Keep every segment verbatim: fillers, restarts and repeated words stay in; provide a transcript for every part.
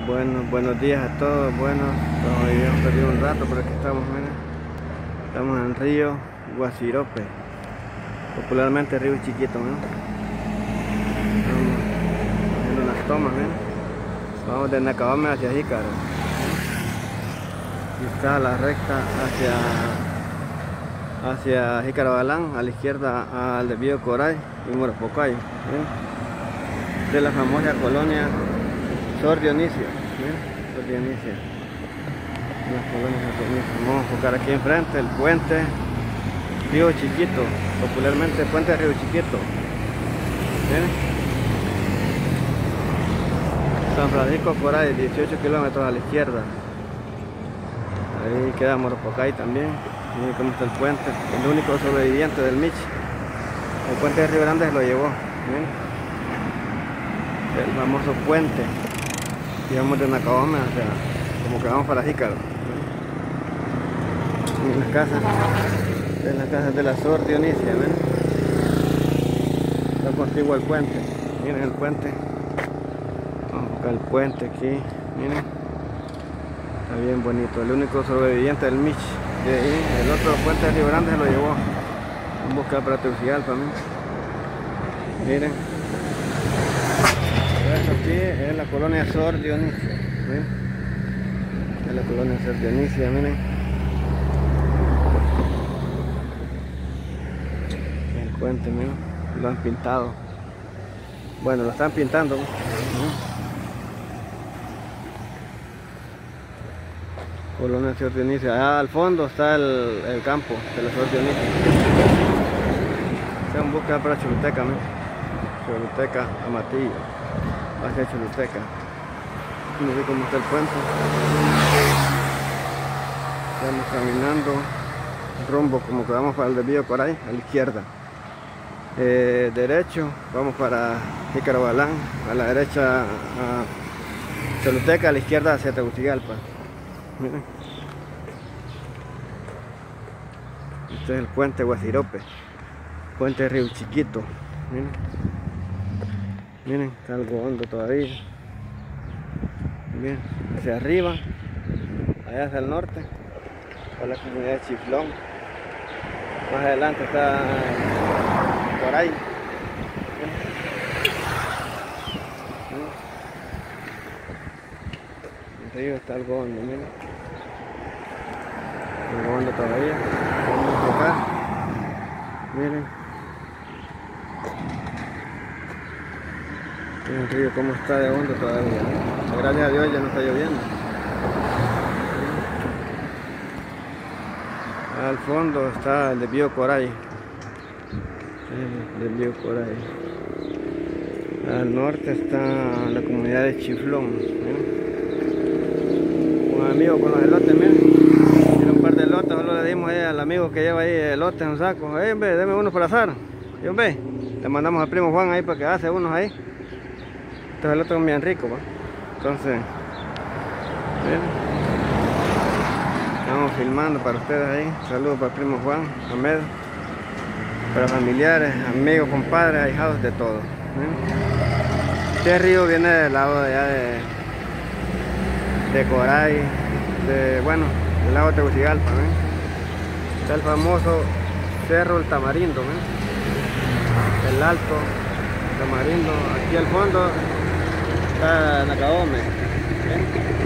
Bueno, buenos días a todos. Bueno, hoy hemos perdido un rato, pero aquí estamos, miren. Estamos en Río Guasirope, popularmente Río Chiquito, ¿no? Estamos haciendo unas tomas, miren. Vamos de Nacabame hacia Jícaro. Y está la recta hacia hacia Jícaro Balán, a la izquierda al desvío Coray y Moropocay, ¿sí? De la famosa colonia Sor Dionisio, ¿sí? Sor Dionisio. Las colonias Sor Dionisio. Vamos a enfocar aquí enfrente el puente Río Chiquito, popularmente puente Río Chiquito, ¿sí? San Francisco Coray, dieciocho kilómetros a la izquierda. Ahí queda Moropocay también. Miren cómo está el puente, el único sobreviviente del Mich. El puente de Río Grande se lo llevó. ¿Bien? El famoso puente. Y vamos de Nacabame, o sea, como que vamos para Jícaro. En las casas, en las casas de la Sor Dionisia, ¿ven? Está contigo el puente. Miren el puente. Vamos a buscar el puente aquí. Miren. Está bien bonito. El único sobreviviente del Mich. De ahí, el otro puente de Río Grande se lo llevó. Vamos a buscar para Tegucigalpa, ¿no? Miren. Esto aquí es la colonia Sor Dionisia. ¿Ven? Es la colonia Sor Dionisia, miren. El puente, miren. Lo han pintado. Bueno, lo están pintando, ¿no? Colonia Sor Dionisia. Allá al fondo está el, el campo de la Sor Dionisia. Se van a buscar para Choluteca, ¿no? Choluteca, Amatillo, hacia Choluteca. No sé cómo está el puente. Estamos caminando rumbo como que vamos para el desvío Coray, a la izquierda. Eh, derecho, vamos para Jícaro Balán, a la derecha a Choluteca, a la izquierda hacia Tegucigalpa. Miren. Este es el puente Guasirope, puente Río Chiquito. Miren, miren, está algo hondo todavía. Bien, hacia arriba, allá hacia el norte, está la comunidad de Chiflón. Más adelante está Coray. El río está algo hondo, miren. Algo hondo todavía. Vamos a tocar. Miren. El río como está de hondo todavía, ¿no? Gracias a Dios ya no está lloviendo. Al fondo está el desvío Coray. El desvío Coray. Al norte está la comunidad de Chiflón. ¿Miren? Un amigo con los elotes, miren. Tiene un par de elotes, solo le dimos ahí al amigo que lleva ahí elotes en un saco. Eh, hombre, deme uno para azar. Y hombre, le mandamos al primo Juan ahí para que hace unos ahí. Estos elotes son bien ricos, ¿va? Entonces, miren. Estamos filmando para ustedes ahí. Saludos para el primo Juan, Ahmed. Para familiares, amigos, compadres, ahijados, de todo. ¿Miren? Este río viene del lado de allá de, de Coray, de, bueno, del lago de Tegucigalpa, ¿ven? Está el famoso Cerro El Tamarindo, ¿ven? El Alto Tamarindo. Aquí al fondo está Nacabame, ¿ven?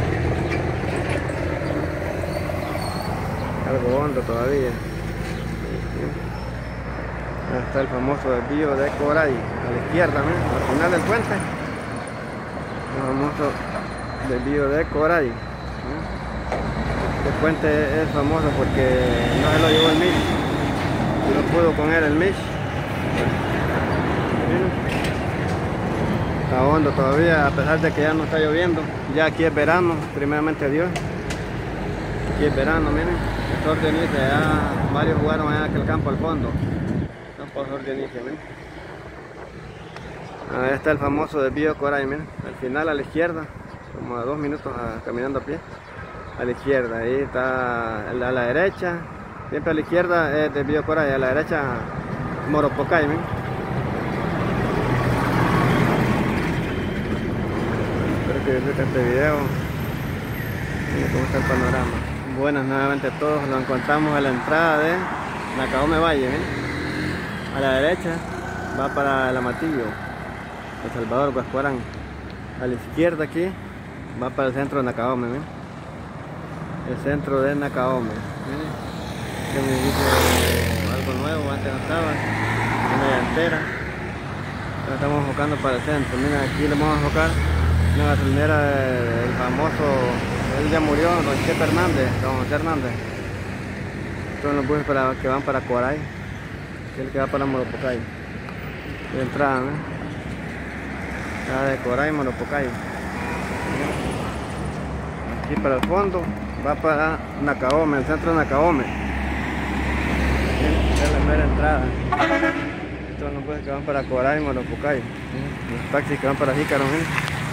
Algo hondo todavía. ¿Ven? Está el famoso desvío de Coray, a la izquierda, ¿ven? Al final del puente. El famoso desvío de Coray. Este puente es famoso porque no se lo llevó el Mich, no pudo con él el Mich. Está hondo todavía, a pesar de que ya no está lloviendo. Ya aquí es verano, primeramente Dios. Aquí es verano, miren. El Sor Dionisia, ya varios jugaron allá en aquel campo al fondo. Campo Sor Dionisia, miren. Ahí está el famoso desvío Coray, miren. Al final a la izquierda, como a dos minutos a, caminando a pie. A la izquierda, ahí está a la, a la derecha. Siempre a la izquierda es desvío Coray, a la derecha Moropocay, miren. Espero que disfruten gusta este video. Miren cómo está el panorama. Buenas nuevamente a todos. Lo encontramos a la entrada de Nacaome Valle. ¿eh? A la derecha va para el Amatillo, El Salvador, Guascuarán. A la izquierda aquí va para el centro de Nacaome. ¿eh? El centro de Nacaome. ¿eh? Que me dice algo nuevo, antes no estaba. Una llantera. Ahora estamos enfocando para el centro. Mira, aquí le vamos a enfocar la gasolinera del famoso, él ya murió, don Chepe Hernández, don José Hernández. Estos son los buses para, que van para Coray, que es el que va para Moropocay. De entrada, ¿no? Entrada de Coray, Moropocay. Aquí para el fondo va para Nacaome, el centro de Nacaome. Esta es la primera entrada. Estos son los buses que van para Coray, Moropocay. Los taxis que van para Jícaro. ¿eh?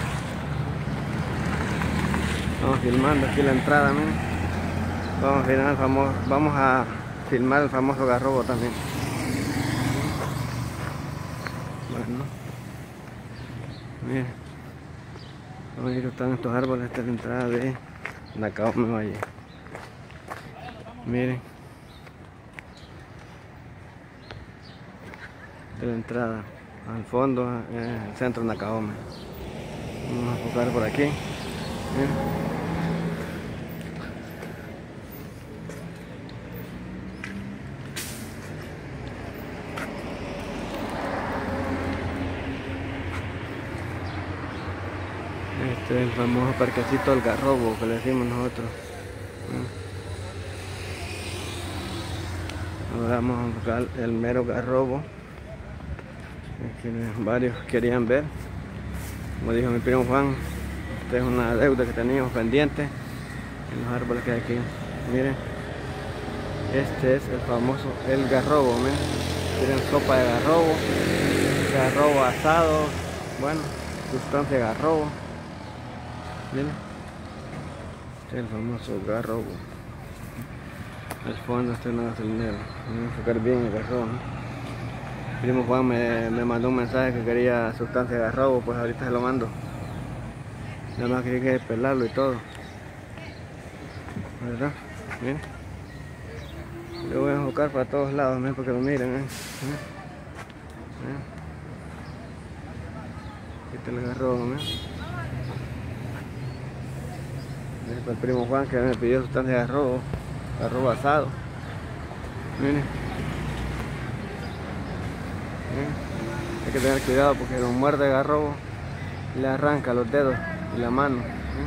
Vamos filmando aquí la entrada, ¿eh? Vamos a filmar el famoso, vamos a filmar el famoso garrobo también. Bueno, miren, vamos a ir, están estos árboles. Esta es la entrada de Nacaome Valle. Miren, esta es la entrada. Al fondo es el centro de Nacaome. Vamos a enfocar por aquí. Miren. Este es el famoso parquecito del Garrobo que le decimos nosotros. Ahora vamos a buscar el mero Garrobo, que varios querían ver. Como dijo mi primo Juan, esta es una deuda que teníamos pendiente en los árboles que hay aquí. Miren, este es el famoso el Garrobo. Miren, tienen sopa de garrobo, garrobo asado, bueno, sustancia de garrobo. Miren, este es el famoso garrobo. Al fondo está una gasolinera. Voy a enfocar bien el garrobo. ¿no? El primo Juan me, me mandó un mensaje que quería sustancia de garrobo, pues ahorita se lo mando. Nada más que hay que pelarlo y todo. ¿Verdad? Miren. Lo voy a enfocar para todos lados, miren, para que lo miren. ¿eh? ¿Eh? Aquí está el garrobo. ¿eh? Para el primo Juan que me pidió sustancia de garrobo, garrobo asado. Miren. Miren. Hay que tener cuidado porque lo muerde garrobo, le arranca los dedos y la mano.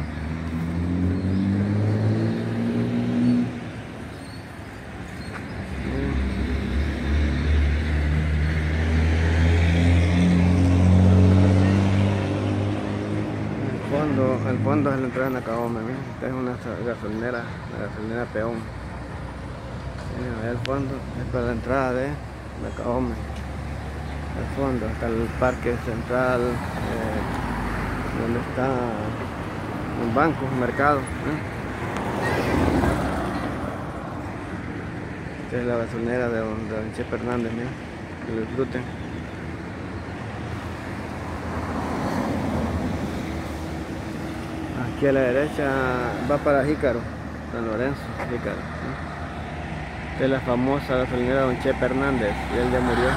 El fondo es la entrada de Nacaome. ¿eh? Esta es una gasolinera, la gasolinera Peón. Miren, allá al fondo es para la entrada de Nacaome. Al fondo está el parque central, eh, donde está un banco, un mercado. ¿eh? Esta es la gasolinera de don, de don Chepe Hernández. ¿eh? Que lo disfruten. Aquí a la derecha va para Jícaro, San Lorenzo, Jícaro. ¿no? Esta es la famosa gasolinera don Chepe Hernández, y él ya murió.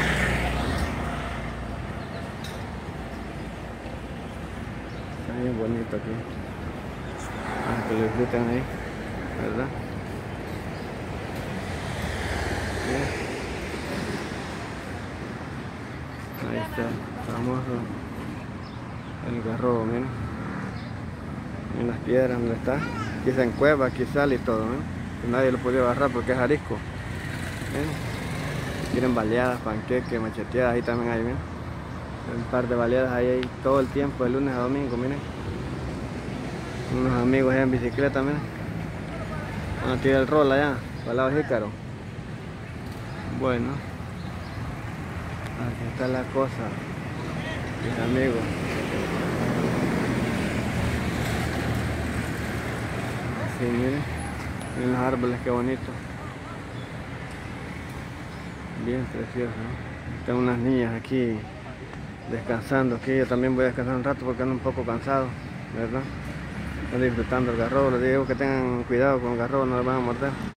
Está bien bonito aquí. Ah, que lo disfruten ahí, ¿verdad? Bien. Ahí está el famoso el garrobo, miren. En las piedras donde está, aquí se encueva, aquí sale y todo, ¿eh? Y nadie lo podía agarrar porque es arisco. ¿eh? Tienen baleadas, panqueques, macheteadas, ahí también hay, ¿eh? un par de baleadas ahí, ahí todo el tiempo, de lunes a domingo, miren. Unos amigos ahí en bicicleta, miren. Van a tirar el rol allá, para el lado de Jícaro. Bueno, aquí está la cosa, mis amigos. Sí, miren, miren los árboles, qué bonito. Bien precioso, ¿no? Están unas niñas aquí descansando. Aquí yo también voy a descansar un rato porque ando un poco cansado. ¿verdad? Están disfrutando el garrobo. Les digo que tengan cuidado con el garrobo, no les van a morder.